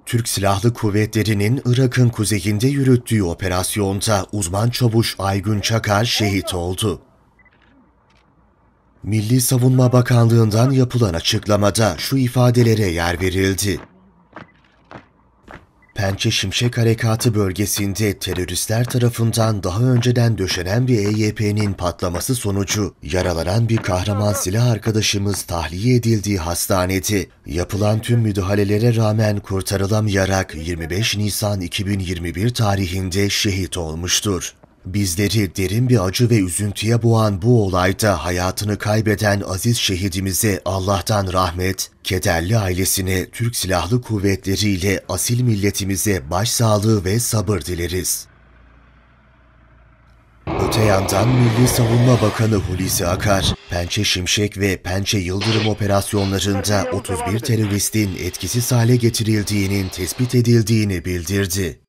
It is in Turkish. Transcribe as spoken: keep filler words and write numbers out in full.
Türk Silahlı Kuvvetleri'nin Irak'ın kuzeyinde yürüttüğü operasyonda uzman çavuş Aygün Çakar şehit oldu. Milli Savunma Bakanlığı'ndan yapılan açıklamada şu ifadelere yer verildi. Pençe Şimşek Harekatı bölgesinde teröristler tarafından daha önceden döşenen bir E Y P'nin patlaması sonucu yaralanan bir kahraman silah arkadaşımız tahliye edildiği hastanede yapılan tüm müdahalelere rağmen kurtarılamayarak yirmi beş Nisan iki bin yirmi bir tarihinde şehit olmuştur. Bizleri derin bir acı ve üzüntüye boğan bu olayda hayatını kaybeden aziz şehidimize Allah'tan rahmet, kederli ailesine, Türk Silahlı Kuvvetleri ile asil milletimize başsağlığı ve sabır dileriz. Öte yandan Milli Savunma Bakanı Hulusi Akar, Pençe Şimşek ve Pençe Yıldırım operasyonlarında otuz bir teröristin etkisiz hale getirildiğinin tespit edildiğini bildirdi.